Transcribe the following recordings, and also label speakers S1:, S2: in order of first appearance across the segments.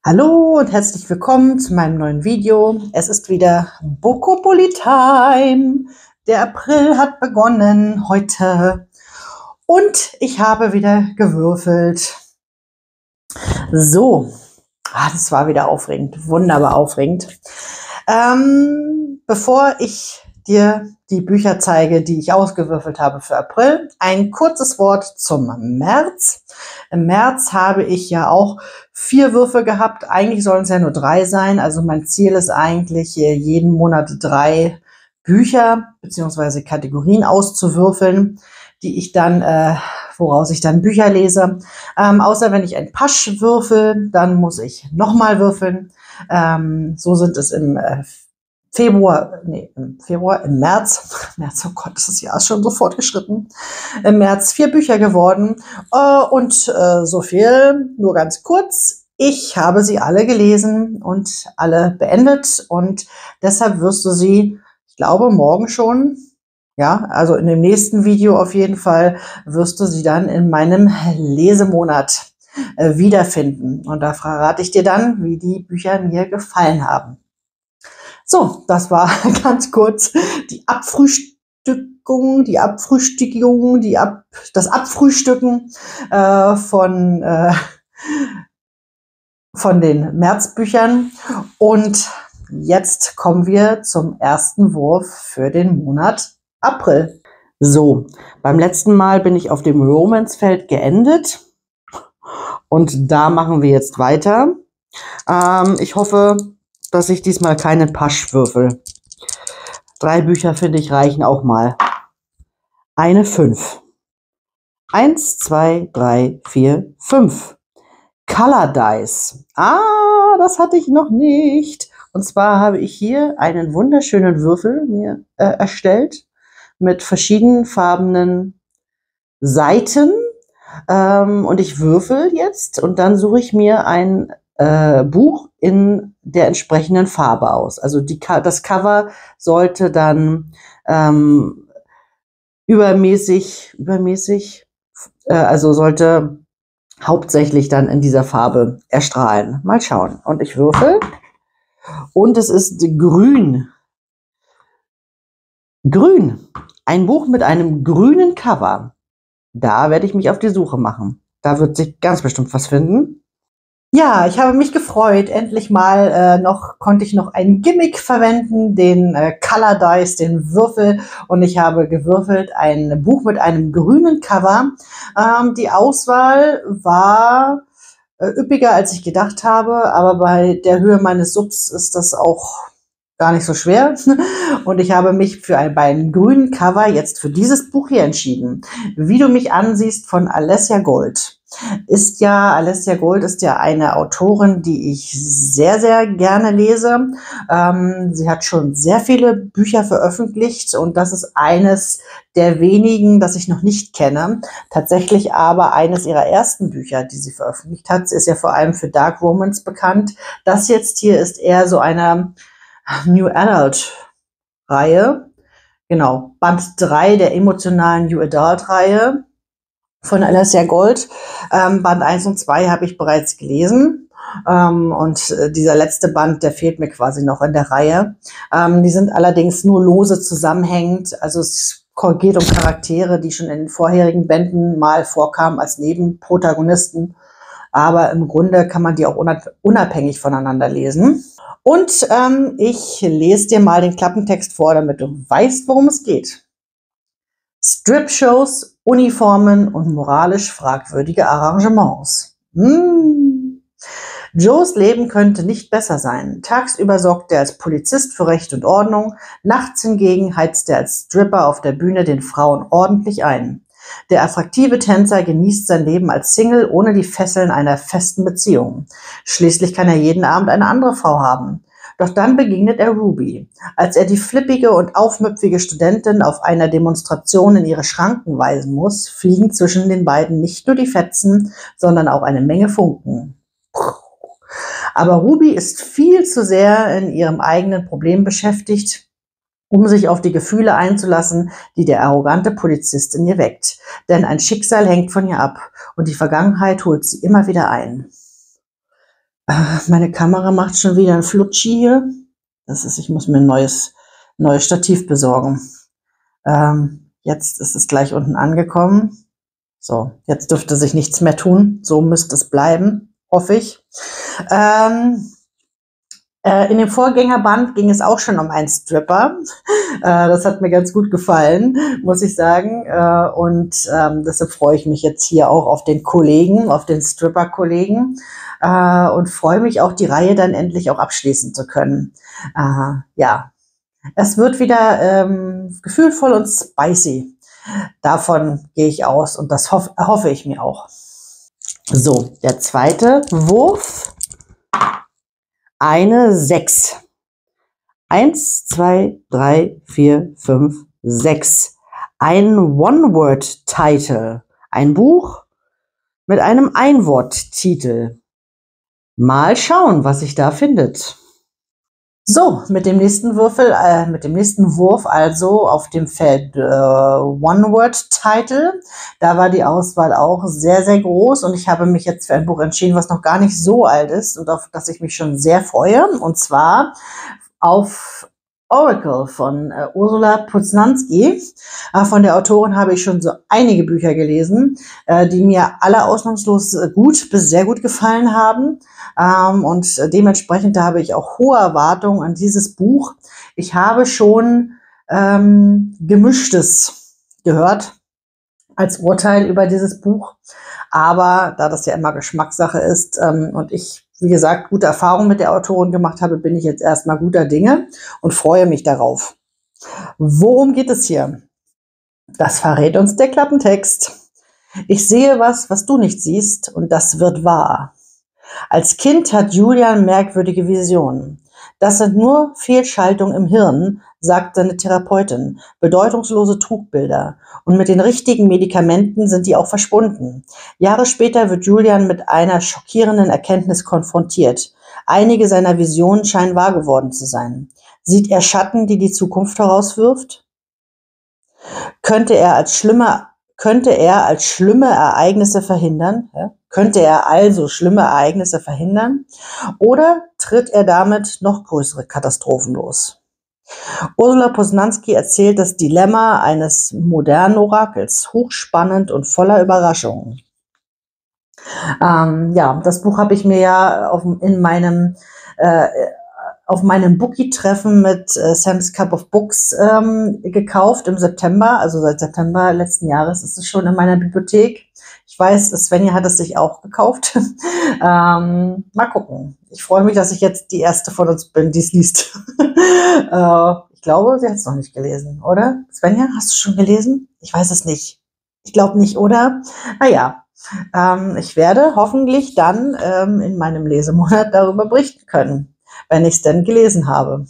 S1: Hallo und herzlich willkommen zu meinem neuen Video. Es ist wieder Bokopoli Time. Der April hat begonnen heute und ich habe wieder gewürfelt. So, das war wieder aufregend, wunderbar aufregend. Bevor ich dir die Bücher zeige, die ich ausgewürfelt habe für April, ein kurzes Wort zum März. Im März habe ich ja auch 4 Würfe gehabt. Eigentlich sollen es ja nur 3 sein. Also mein Ziel ist eigentlich, jeden Monat 3 Bücher bzw. Kategorien auszuwürfeln, die ich dann, woraus ich dann Bücher lese. Außer wenn ich ein Pasch würfel, dann muss ich nochmal würfeln. So sind es im März, oh Gott, das Jahr ist schon so fortgeschritten, im März 4 Bücher geworden und so viel, nur ganz kurz, ich habe sie alle gelesen und alle beendet und deshalb wirst du sie, ich glaube, morgen schon, ja, also in dem nächsten Video auf jeden Fall, wirst du sie dann in meinem Lesemonat wiederfinden und da verrate ich dir dann, wie die Bücher mir gefallen haben. So, das war ganz kurz die Abfrühstückung, das Abfrühstücken von den Märzbüchern. Und jetzt kommen wir zum ersten Wurf für den Monat April. So, beim letzten Mal bin ich auf dem Romance-Feld geendet und da machen wir jetzt weiter. Ich hoffe, dass ich diesmal keinen Pasch würfel. 3 Bücher, finde ich, reichen auch mal. Eine 5. 1, 2, 3, 4, 5. Color Dice. Das hatte ich noch nicht. Und zwar habe ich hier einen wunderschönen Würfel mir erstellt mit verschiedenen farbenen Seiten. Und ich würfel jetzt und dann suche ich mir ein Buch in der entsprechenden Farbe aus. Also das Cover sollte dann also sollte hauptsächlich dann in dieser Farbe erstrahlen. Mal schauen. Und ich würfel. Und es ist grün. Grün. Ein Buch mit einem grünen Cover. Da werde ich mich auf die Suche machen. Da wird sich ganz bestimmt was finden. Ja, ich habe mich gefreut. Endlich mal konnte ich noch ein Gimmick verwenden, den Color Dice, den Würfel. Und ich habe gewürfelt ein Buch mit einem grünen Cover. Die Auswahl war üppiger, als ich gedacht habe. Aber bei der Höhe meines Subs ist das auch gar nicht so schwer. Und ich habe mich bei einem grünen Cover jetzt für dieses Buch hier entschieden. Wie du mich ansiehst, von Alessia Gold. Alessia Gold ist ja eine Autorin, die ich sehr, sehr gerne lese. Sie hat schon sehr viele Bücher veröffentlicht und das ist eines der wenigen, das ich noch nicht kenne. Tatsächlich aber eines ihrer ersten Bücher, die sie veröffentlicht hat. Sie ist ja vor allem für Dark Romance bekannt. Das jetzt hier ist eher so eine New Adult Reihe. Genau, Band 3 der emotionalen New Adult Reihe von Alessia Gold. Band 1 und 2 habe ich bereits gelesen. Und dieser letzte Band, der fehlt mir quasi noch in der Reihe. Die sind allerdings nur lose zusammenhängend. Also es geht um Charaktere, die schon in den vorherigen Bänden mal vorkamen als Nebenprotagonisten. Aber im Grunde kann man die auch unabhängig voneinander lesen. Und ich lese dir mal den Klappentext vor, damit du weißt, worum es geht. Strip-Shows, Uniformen und moralisch fragwürdige Arrangements. Joes Leben könnte nicht besser sein. Tagsüber sorgt er als Polizist für Recht und Ordnung, nachts hingegen heizt er als Stripper auf der Bühne den Frauen ordentlich ein. Der attraktive Tänzer genießt sein Leben als Single ohne die Fesseln einer festen Beziehung. Schließlich kann er jeden Abend eine andere Frau haben. Doch dann begegnet er Ruby. Als er die flippige und aufmüpfige Studentin auf einer Demonstration in ihre Schranken weisen muss, fliegen zwischen den beiden nicht nur die Fetzen, sondern auch eine Menge Funken. Aber Ruby ist viel zu sehr in ihrem eigenen Problem beschäftigt, um sich auf die Gefühle einzulassen, die der arrogante Polizist in ihr weckt. Denn ein Schicksal hängt von ihr ab und die Vergangenheit holt sie immer wieder ein. Meine Kamera macht schon wieder ein Flutschi hier. Das ist, ich muss mir ein neues Stativ besorgen. Jetzt ist es gleich unten angekommen. So, jetzt dürfte sich nichts mehr tun. So müsste es bleiben, hoffe ich. In dem Vorgängerband ging es auch schon um einen Stripper. Das hat mir ganz gut gefallen, muss ich sagen. Deshalb freue ich mich jetzt hier auch auf den Kollegen, auf den Stripper-Kollegen und freue mich auch, die Reihe dann endlich auch abschließen zu können. Ja, es wird wieder gefühlvoll und spicy. Davon gehe ich aus und das hoffe ich mir auch. So, der zweite Wurf. Eine 6. 1, 2, 3, 4, 5, 6. Ein One-Word-Title. Ein Buch mit einem Einwort-Titel. Mal schauen, was sich da findet. So, mit dem nächsten Wurf also auf dem Feld One-Word-Title. Da war die Auswahl auch sehr, sehr groß und ich habe mich jetzt für ein Buch entschieden, was noch gar nicht so alt ist und auf das ich mich schon sehr freue. Und zwar auf Oracle von Ursula Poznanski. Von der Autorin habe ich schon so einige Bücher gelesen, die mir alle ausnahmslos gut bis sehr gut gefallen haben. Und dementsprechend habe ich auch hohe Erwartungen an dieses Buch. Ich habe schon Gemischtes gehört als Urteil über dieses Buch. Aber da das ja immer Geschmackssache ist und ich, wie gesagt, gute Erfahrungen mit der Autorin gemacht habe, bin ich jetzt erstmal guter Dinge und freue mich darauf. Worum geht es hier? Das verrät uns der Klappentext. Ich sehe was du nicht siehst, und das wird wahr. Als Kind hat Julian merkwürdige Visionen. Das sind nur Fehlschaltungen im Hirn, sagt seine Therapeutin, bedeutungslose Trugbilder. Und mit den richtigen Medikamenten sind die auch verschwunden. Jahre später wird Julian mit einer schockierenden Erkenntnis konfrontiert. Einige seiner Visionen scheinen wahr geworden zu sein. Sieht er Schatten, die die Zukunft herauswirft? Könnte er als schlimme Ereignisse verhindern? Könnte er also schlimme Ereignisse verhindern? Oder tritt er damit noch größere Katastrophen los? Ursula Poznanski erzählt das Dilemma eines modernen Orakels, hochspannend und voller Überraschungen. Ja, das Buch habe ich mir ja auf meinem Bookie-Treffen mit Sam's Cup of Books gekauft im September. Also seit September letzten Jahres ist es schon in meiner Bibliothek. Ich weiß, Svenja hat es sich auch gekauft. Mal gucken. Ich freue mich, dass ich jetzt die erste von uns bin, die es liest. Ich glaube, sie hat es noch nicht gelesen, oder? Svenja, hast du schon gelesen? Ich weiß es nicht. Ich glaube nicht, oder? Naja, ich werde hoffentlich dann in meinem Lesemonat darüber berichten können, wenn ich es denn gelesen habe.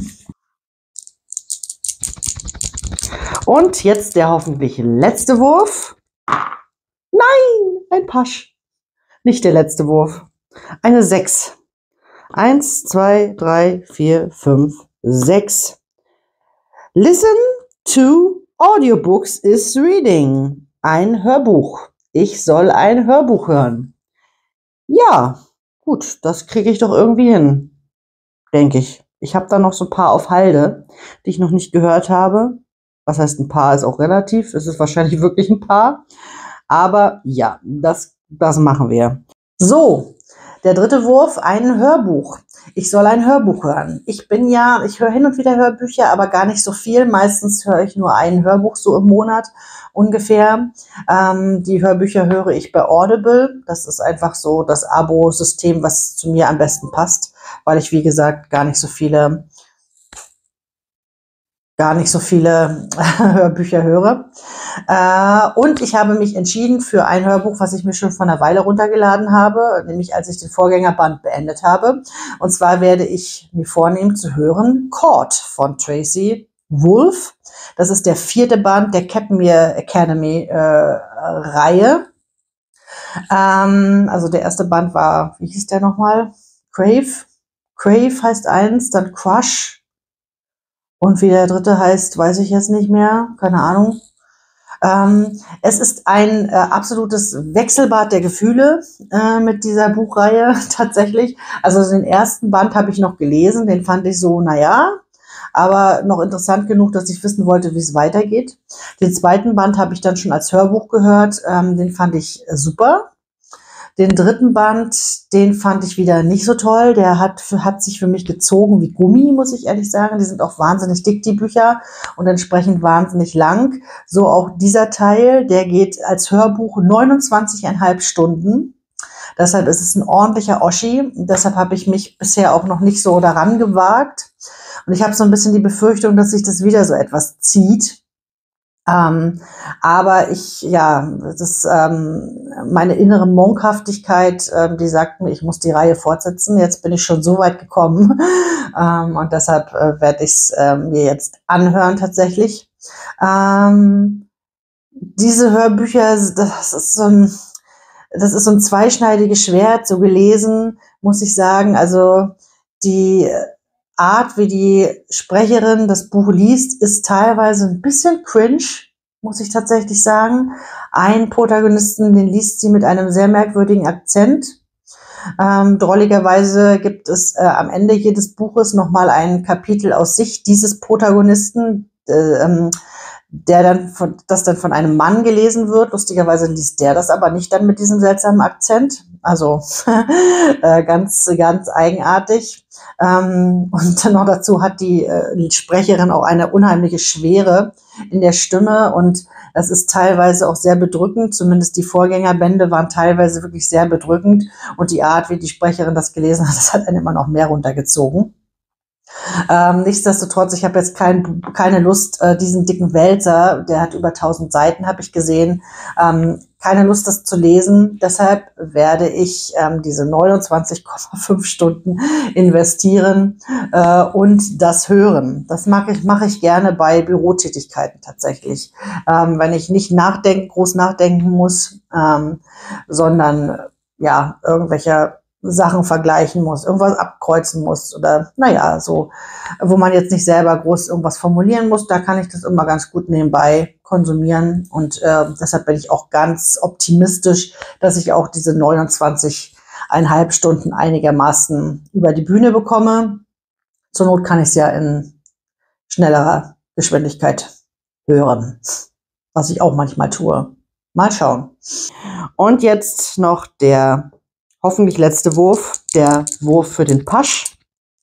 S1: Und jetzt der hoffentlich letzte Wurf. Nein, ein Pasch. Nicht der letzte Wurf. Eine 6. 1, 2, 3, 4, 5, 6. Listen to Audiobooks is reading. Ein Hörbuch. Ich soll ein Hörbuch hören. Ja, gut, das kriege ich doch irgendwie hin, denke ich. Ich habe da noch so ein paar auf Halde, die ich noch nicht gehört habe. Was heißt ein paar, ist auch relativ. Es ist wahrscheinlich wirklich ein paar. Aber ja, das machen wir. So, der dritte Wurf, ein Hörbuch. Ich soll ein Hörbuch hören. Ich höre hin und wieder Hörbücher, aber gar nicht so viel. Meistens höre ich nur ein Hörbuch so im Monat ungefähr. Die Hörbücher höre ich bei Audible. Das ist einfach so das Abo-System, was zu mir am besten passt, weil ich, wie gesagt, gar nicht so viele Hörbücher höre. Und ich habe mich entschieden für ein Hörbuch, was ich mir schon vor einer Weile runtergeladen habe, nämlich als ich den Vorgängerband beendet habe. Und zwar werde ich mir vornehmen zu hören Caught von Tracy Wolf. Das ist der 4. Band der Capmere Academy Reihe. Also der erste Band war, wie hieß der nochmal? Crave. Crave heißt eins, dann Crush. Und wie der dritte heißt, weiß ich jetzt nicht mehr. Keine Ahnung. Es ist ein absolutes Wechselbad der Gefühle mit dieser Buchreihe tatsächlich. Also den ersten Band habe ich noch gelesen, den fand ich so, naja, aber noch interessant genug, dass ich wissen wollte, wie es weitergeht. Den zweiten Band habe ich dann schon als Hörbuch gehört, den fand ich super. Den dritten Band, den fand ich wieder nicht so toll. Der hat sich für mich gezogen wie Gummi, muss ich ehrlich sagen. Die sind auch wahnsinnig dick, die Bücher, und entsprechend wahnsinnig lang. So auch dieser Teil, der geht als Hörbuch 29,5 Stunden. Deshalb ist es ein ordentlicher Oschi. Deshalb habe ich mich bisher auch noch nicht so daran gewagt. Und ich habe so ein bisschen die Befürchtung, dass sich das wieder so etwas zieht. Aber meine innere Monkhaftigkeit, die sagt mir, ich muss die Reihe fortsetzen. Jetzt bin ich schon so weit gekommen. Und deshalb werde ich es mir jetzt anhören tatsächlich. Diese Hörbücher, das ist so ein zweischneidiges Schwert, so gelesen, muss ich sagen. Also die Art, wie die Sprecherin das Buch liest, ist teilweise ein bisschen cringe, muss ich tatsächlich sagen. Einen Protagonisten, den liest sie mit einem sehr merkwürdigen Akzent. Drolligerweise gibt es am Ende jedes Buches nochmal ein Kapitel aus Sicht dieses Protagonisten, das dann von einem Mann gelesen wird. Lustigerweise liest der das aber nicht dann mit diesem seltsamen Akzent. Also ganz, ganz eigenartig. Und dann noch dazu hat die Sprecherin auch eine unheimliche Schwere in der Stimme, und das ist teilweise auch sehr bedrückend. Zumindest die Vorgängerbände waren teilweise wirklich sehr bedrückend, und die Art, wie die Sprecherin das gelesen hat, das hat einen immer noch mehr runtergezogen. Nichtsdestotrotz, ich habe jetzt keine Lust, diesen dicken Wälzer, der hat über 1000 Seiten, habe ich gesehen, keine Lust, das zu lesen. Deshalb werde ich diese 29,5 Stunden investieren und das hören. Das mache ich gerne bei Bürotätigkeiten tatsächlich. Wenn ich nicht groß nachdenken muss, sondern ja, irgendwelche Sachen vergleichen muss, irgendwas abkreuzen muss oder naja, so, wo man jetzt nicht selber groß irgendwas formulieren muss, da kann ich das immer ganz gut nebenbei konsumieren, und deshalb bin ich auch ganz optimistisch, dass ich auch diese 29,5 Stunden einigermaßen über die Bühne bekomme. Zur Not kann ich es ja in schnellerer Geschwindigkeit hören, was ich auch manchmal tue. Mal schauen. Und jetzt noch der hoffentlich letzte Wurf, der Wurf für den Pasch.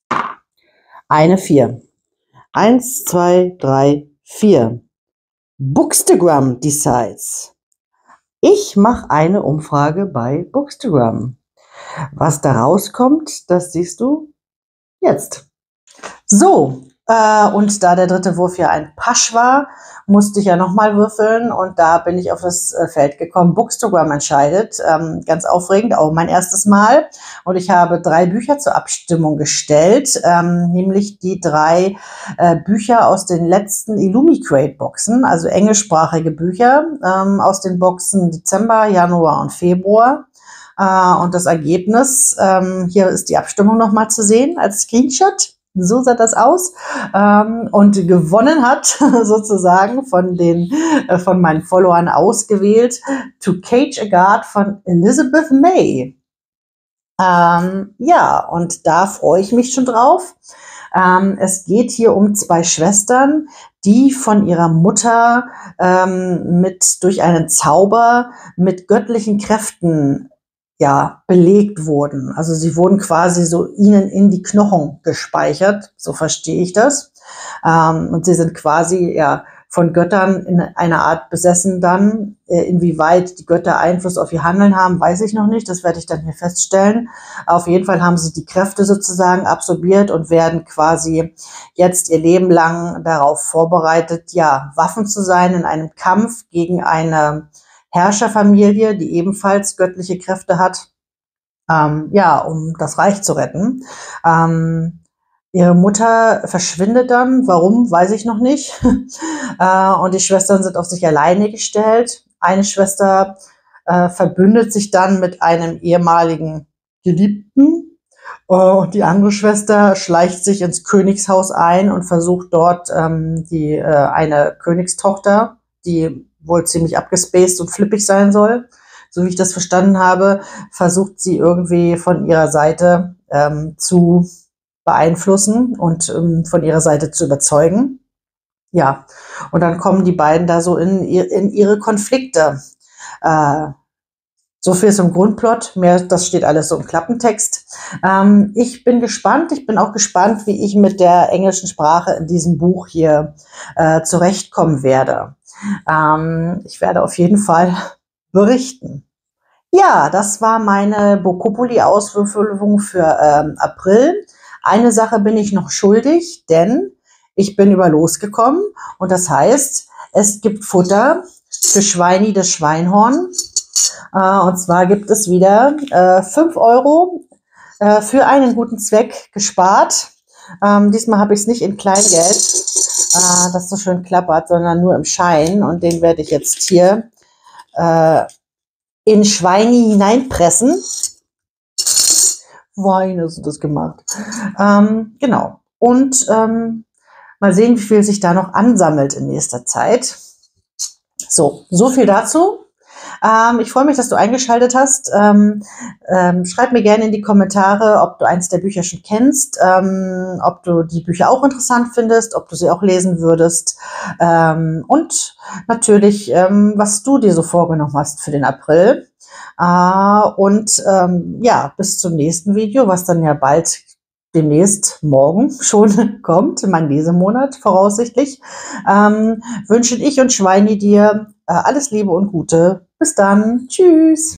S1: Eine 4. 1, 2, 3, 4. Bookstagram decides. Ich mache eine Umfrage bei Bookstagram. Was da rauskommt, das siehst du jetzt. So, und da der dritte Wurf ja ein Pasch war, musste ich ja nochmal würfeln, und da bin ich auf das Feld gekommen. Bookstagram entscheidet. Ganz aufregend, auch mein erstes Mal. Und ich habe 3 Bücher zur Abstimmung gestellt, nämlich die 3 Bücher aus den letzten Illumicrate-Boxen, also englischsprachige Bücher aus den Boxen Dezember, Januar und Februar. Und das Ergebnis, hier ist die Abstimmung nochmal zu sehen als Screenshot. So sah das aus. Und gewonnen hat sozusagen von meinen Followern ausgewählt To Cage a Guard von Elizabeth May. Ja, und da freue ich mich schon drauf. Es geht hier um 2 Schwestern, die von ihrer Mutter durch einen Zauber mit göttlichen Kräften belegt wurden. Also sie wurden quasi so ihnen in die Knochen gespeichert, so verstehe ich das. Und sie sind quasi von Göttern in einer Art besessen dann. Inwieweit die Götter Einfluss auf ihr Handeln haben, weiß ich noch nicht. Das werde ich dann hier feststellen. Auf jeden Fall haben sie die Kräfte sozusagen absorbiert und werden quasi jetzt ihr Leben lang darauf vorbereitet, Waffen zu sein in einem Kampf gegen eine Herrscherfamilie, die ebenfalls göttliche Kräfte hat, um das Reich zu retten. Ihre Mutter verschwindet dann. Warum, weiß ich noch nicht. Und die Schwestern sind auf sich alleine gestellt. Eine Schwester verbündet sich dann mit einem ehemaligen Geliebten. Und die andere Schwester schleicht sich ins Königshaus ein und versucht dort eine Königstochter, die wohl ziemlich abgespaced und flippig sein soll. So wie ich das verstanden habe, versucht sie irgendwie von ihrer Seite zu beeinflussen und von ihrer Seite zu überzeugen. Ja, und dann kommen die beiden da so in ihre Konflikte. Äh, so viel zum Grundplot. Mehr, das steht alles so im Klappentext. Ich bin gespannt. Ich bin auch gespannt, wie ich mit der englischen Sprache in diesem Buch hier zurechtkommen werde. Ich werde auf jeden Fall berichten. Ja, das war meine Bokopoli-Auswürfelung für April. Eine Sache bin ich noch schuldig, denn ich bin über losgekommen und das heißt, es gibt Futter für Schweini das Schweinhorn. Und zwar gibt es wieder 5 Euro für einen guten Zweck gespart. Diesmal habe ich es nicht in Kleingeld, das so schön klappert, sondern nur im Schein. Und den werde ich jetzt hier in Schweini hineinpressen. Weine sind das gemacht. Genau. Und mal sehen, wie viel sich da noch ansammelt in nächster Zeit. So viel dazu. Ich freue mich, dass du eingeschaltet hast. Schreib mir gerne in die Kommentare, ob du eins der Bücher schon kennst, ob du die Bücher auch interessant findest, ob du sie auch lesen würdest und natürlich, was du dir so vorgenommen hast für den April. Ja, bis zum nächsten Video, was dann ja bald demnächst morgen schon kommt, mein Lesemonat voraussichtlich, wünschen ich und Schweini dir alles Liebe und Gute. Bis dann. Tschüss.